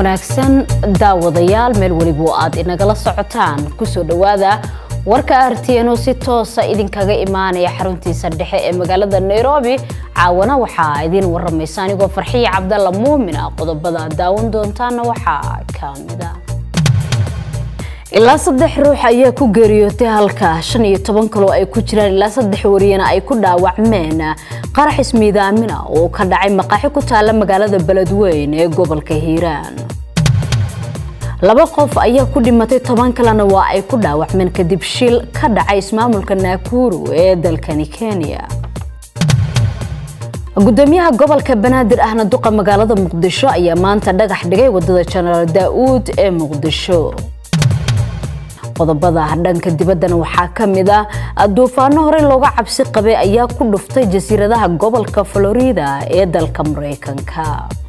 wanaagsan daawadayaal meel waliba aad inagala socotaan ku soo dhawaada warka RTN oo si toos ah idinkaga imaanaya xaruntiisa dhexe ee magaalada Nairobi caawana waxa idin waramaysan anigoo Farxiye Cabdalla Muumin qodobada daawan doontaan waxa kamida ilaa 3 ruux ayaa ku geeriyootay halka 15 kale ay ku jiraan ilaa 3 wariyana ay ku dhaawacmeen qarax ismiidaamina oo ka dhacay maqaaxi ku taala magaalada Beledweyne ee gobolka Hiiraan laba qof ayaa ku dhimatay 10 kalena waa ay ku dhaawacmeen kadib shil ka dhacay ismaamulka Nakuru ee dalka Kenya gudoomiyaha gobolka Banaadir ahna duqa magaalada Muqdisho ayaa maanta dhagax dhigay wadada General Daawud ee Muqdisho qodobada dhanka dibadana waxa kamida duufaano hore looga cabsi qabay ayaa ku dhuftay jasiiradaha gobolka Florida ee dalka Mareykanka